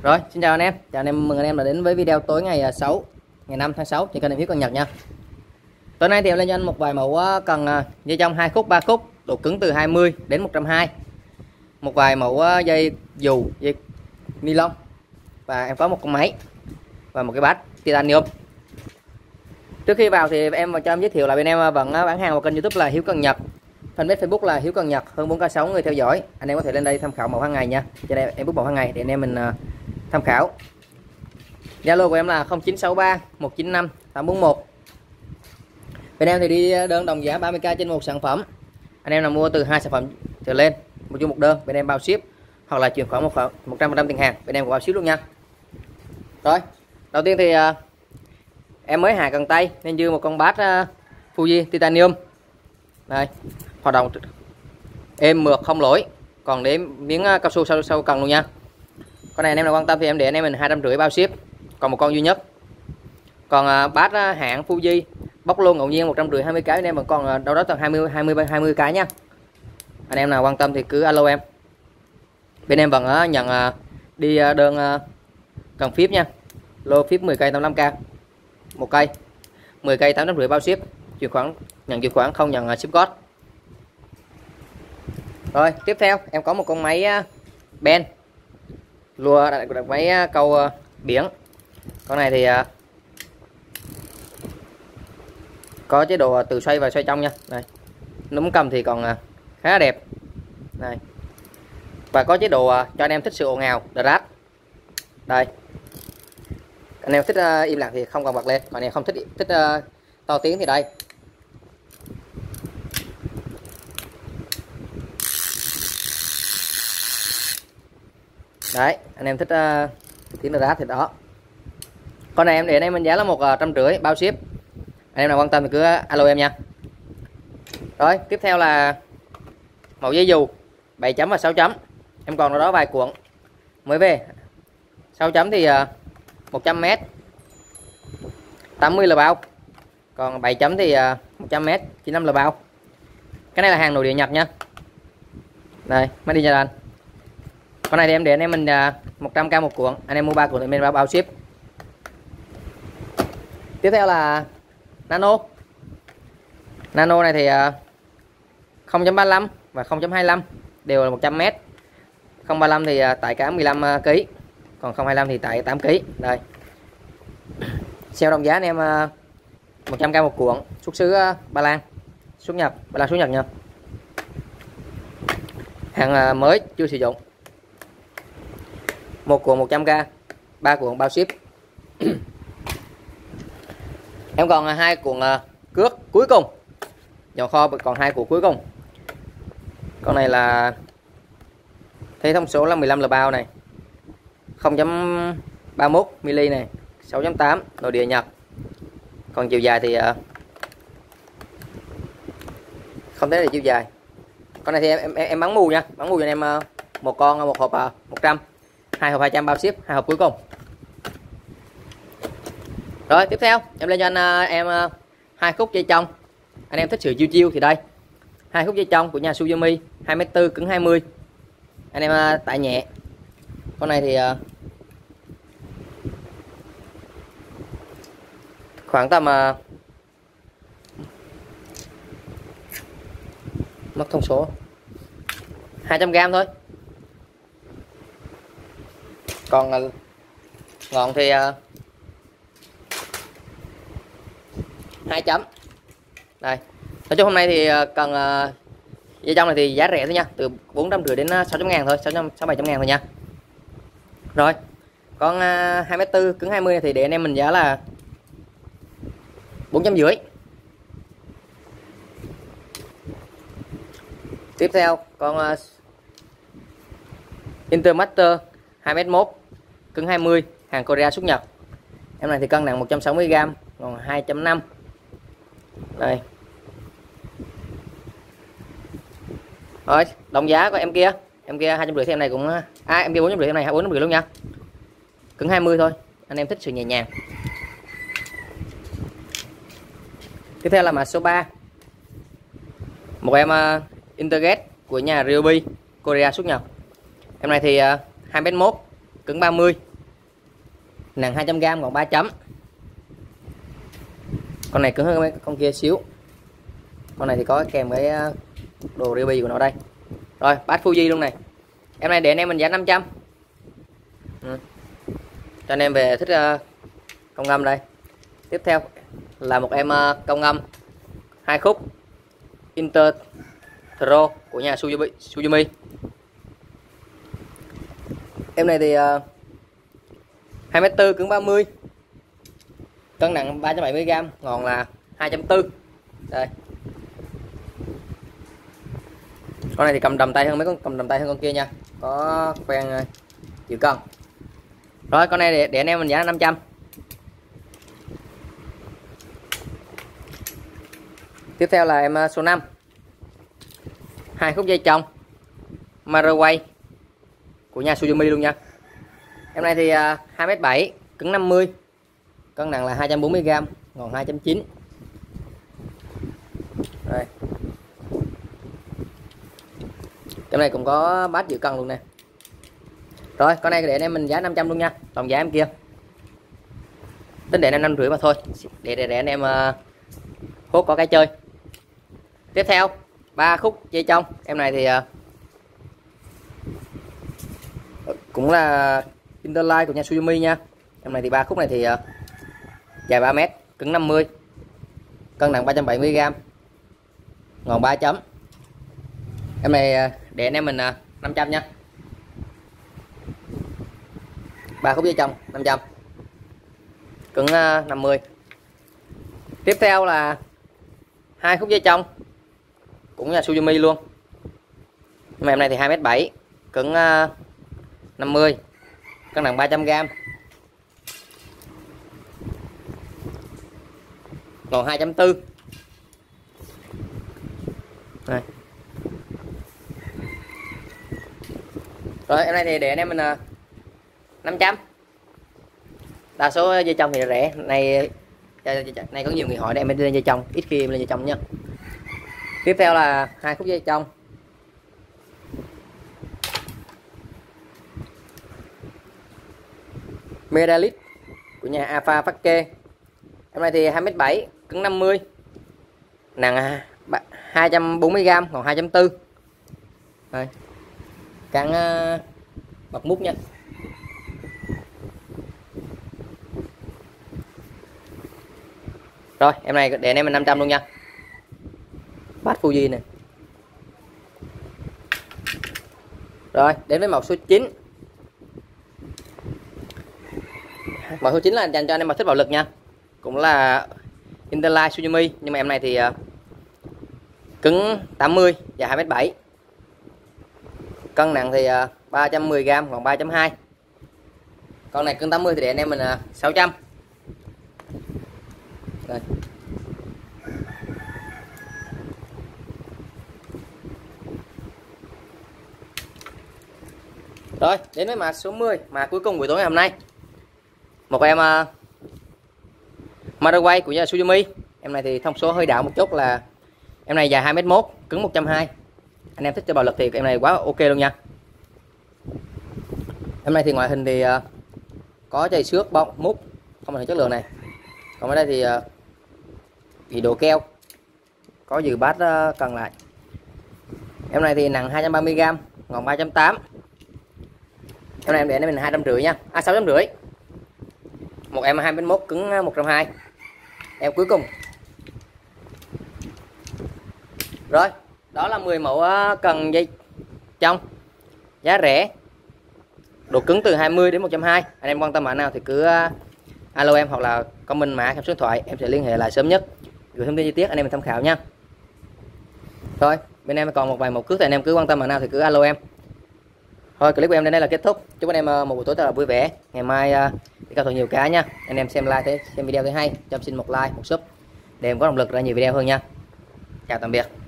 Rồi, xin chào anh em, mừng anh em đã đến với video tối ngày 6 ngày 5 tháng 6 trên kênh Hiếu Cần Nhật nha. Tối nay thì em lên cho anh một vài mẫu cần dây trong 2 khúc 3 khúc, độ cứng từ 20 đến 120. Một vài mẫu dây dù, dây ni lông, và em có một con máy và một cái bát titanium. Trước khi vào thì em cho em giới thiệu là bên em vẫn bán hàng vào kênh YouTube là Hiếu Cần Nhật, fanpage Facebook là Hiếu Cần Nhật, hơn 4k6 người theo dõi. Anh em có thể lên đây tham khảo mẫu hàng ngày nha. Trên đây em book mẫu hàng ngày để anh em mình tham khảo. Zalo của em là 0963 195 841. Bên em thì đi đơn đồng giá 30k trên một sản phẩm. Anh em nào mua từ 2 sản phẩm trở lên, một chung một đơn, bên em bao ship hoặc là chuyển khoản 100% tiền hàng, bên em cũng bao ship luôn nha. Rồi, đầu tiên thì em mới hạ cần tay nên dư một con bát Fuji titanium. Đây, hoạt động êm mượt không lỗi, còn để miếng cao su sau cần luôn nha. Con này anh em nào quan tâm thì em để anh em mình 250 bao ship, còn một con duy nhất. Còn bát hãng Fuji bóc luôn ngẫu nhiên 150 20 cái, anh em vẫn còn đâu đó tầm 20 cái nha. Anh em nào quan tâm thì cứ alo em. Bên em vẫn nhận đi đơn cần phíp nha. Lô phíp 10 cây 85k một cây, 10 cây 850 bao ship, chuyển khoản nhận chuyển khoản không nhận ship code. Rồi tiếp theo em có một con máy Ben lùa đặt máy câu biển. Con này thì có chế độ từ xoay và xoay trong nha. Đây, núm cầm thì còn khá là đẹp này, và có chế độ cho anh em thích sự ồn ào rát. Đây, anh em thích im lặng thì không cần bật lên, còn anh em không thích to tiếng thì đây. Đấy, anh em thích tiếng rát thì đó. Con này em để anh em mình giá là 150 bao ship. Anh em nào quan tâm thì cứ alo em nha. Rồi tiếp theo là mẫu dây dù 7 chấm và 6 chấm. Em còn ở đó vài cuộn mới về. 6 chấm thì 100m 80 là bao, còn 7 chấm thì 100m 95 là bao. Cái này là hàng nội địa Nhật nha. Đây, made in Japan. Con này thì em để anh em mình 100k một cuộn, anh em mua 3 cuộn thì mình bao ship. Tiếp theo là nano. Nano này thì 0.35 và 0.25 đều là 100m. 0.35 thì tại cả 15 kg, còn 0.25 thì tại 8 kg. Đây, sale đồng giá anh em 100k một cuộn, xuất xứ Ba Lan, xuất Nhật, Ba Lan xuất Nhật nha. Hàng mới chưa sử dụng. Một cuộn 100k, 3 cuộn bao ship. Em còn 2 cuộn cước cuối cùng, dọn kho còn 2 cuộn cuối cùng. Con này là thấy thông số là 15 là bao này, 0.31 mm này, 6.8 nội địa Nhật. Còn chiều dài thì không thấy là chiều dài. Con này thì em bắn mù nha, bắn mù cho anh em một con, một hộp 100, 2 hộp 200 bao ship, 2 hộp cuối cùng. Rồi tiếp theo em lên cho anh em 2 khúc dây trong. Anh em thích sự chiêu chiêu thì đây, 2 khúc dây trong của nhà Suzumi 2m4 cứng 20. Anh em tải nhẹ. Con này thì khoảng tầm mất thông số 200g thôi. Còn ngọn thì 2 chấm. Đây, nói chung hôm nay thì cần dây trong này thì giá rẻ thôi nha, từ 450 đến 600.000 thôi, 600-700.000 thôi nha. Rồi con 2m4 cứng 20 thì để anh em mình giá là 450. Tiếp theo con Intermaster 2m1 cứng 20, hàng Korea xuất Nhật. Em này thì cân nặng 160g, còn 2.5. Đây. Rồi, đồng giá của em kia 250 thì em này cũng em kia 450, em này 450 luôn nha. Cứng 20 thôi, anh em thích sự nhẹ nhàng. Tiếp theo là mã số 3. Một em Interget của nhà Ryobi, Korea xuất Nhật. Em này thì 2m1 cứng 30, nặng 200g, còn 3 chấm. Con này cứng hơn mấy con kia xíu. Con này thì có kèm cái đồ ruby của nó đây. Rồi bát Fuji luôn này. Em này để anh em mình giá 500. Cho anh em về thích công ngâm đây. Tiếp theo là một em công ngâm 2 khúc Inter Pro của nhà Suzumi. Em này thì 2m4, cứng 30, cân nặng 370g, ngòn là 240. Đây. Con này thì cầm đầm tay hơn mấy con con kia nha, có quen chịu cân. Rồi con này để anh em mình giá 500. Tiếp theo là em số 5, 2 khúc dây chông Maraway của nhà Suzumi luôn nha. Em này thì 2m7, cứng 50, cân nặng là 240g, ngòn 2.9. Đây. Em này cũng có bát giữ cân luôn nè. Rồi con này để anh em mình giá 500 luôn nha, tổng giá em kia tính để anh em 550 mà thôi, để anh em hốt có cái chơi. Tiếp theo 3 khúc dây trong. Em này thì cũng là Interline của nhà Suzumi nha. Em này thì 3 khúc này thì dài 3m, cứng 50, cân nặng 370g, ngòn 3 chấm. Em này để anh em mình 500 nha. 3 khúc dây trong 500, cứng 50. Tiếp theo là 2 khúc dây trong cũng là Suzumi luôn. Nhưng mà em này thì 2m7, cứng 50, cân nặng 300g, ngòn 2.4. Đây. Rồi em này thì để anh em mình 500. Đa số dây trong thì rẻ. Này có nhiều người hỏi để em lên dây trong, ít khi em lên dây trong nhá. Tiếp theo là 2 khúc dây trong Medalit của nhà Alpha Fake. Em này thì 2m7, cứng 50, nặng 240g, còn 2.4. Đây. Cán bật mút nha. Rồi em này để anh em mình 500 luôn nha. Bát Fuji này. Rồi đến với mẫu số 9. Mẫu số 9 là dành cho anh em mà thích bạo lực nha. Cũng là Interline Suzumi, nhưng mà em này thì cứng 80, dài 2m7, cân nặng thì 310g, còn 3.2. Con này cứng 80 thì để anh em mình 600. Đây. Rồi đến với mã số 10, mã cuối cùng buổi tối ngày hôm nay. Một em Maraway của nhà Suzumi. Em này thì thông số hơi đảo một chút, là em này dài 2m1, cứng 120. Anh em thích chơi bạo lực thì em này quá ok luôn nha. Em này thì ngoại hình thì có chày xước, bông, mút, không phải chất lượng này. Còn ở đây thì bị độ keo, có dự bát cần lại. Em này thì nặng 230g, ngòn 3.8. Em này em để mình 250 nha, 650. Một em 2m1, cứng 120. Em cuối cùng. Rồi đó là 10 mẫu cần dây trong giá rẻ, độ cứng từ 20 đến 120. Anh em quan tâm mã nào thì cứ alo em, hoặc là comment mã số điện thoại, em sẽ liên hệ lại sớm nhất, gửi thông tin chi tiết anh em mình tham khảo nha. Thôi bên em còn một vài mẫu cước thì anh em cứ quan tâm mã nào thì cứ alo em. Thôi clip của em đến đây là kết thúc. Chúc anh em một buổi tối thật là vui vẻ. Ngày mai đi cao thủ nhiều cá nha. Anh em xem like xem video thấy hay, cho em xin một like, một sub để em có động lực ra nhiều video hơn nha. Chào tạm biệt.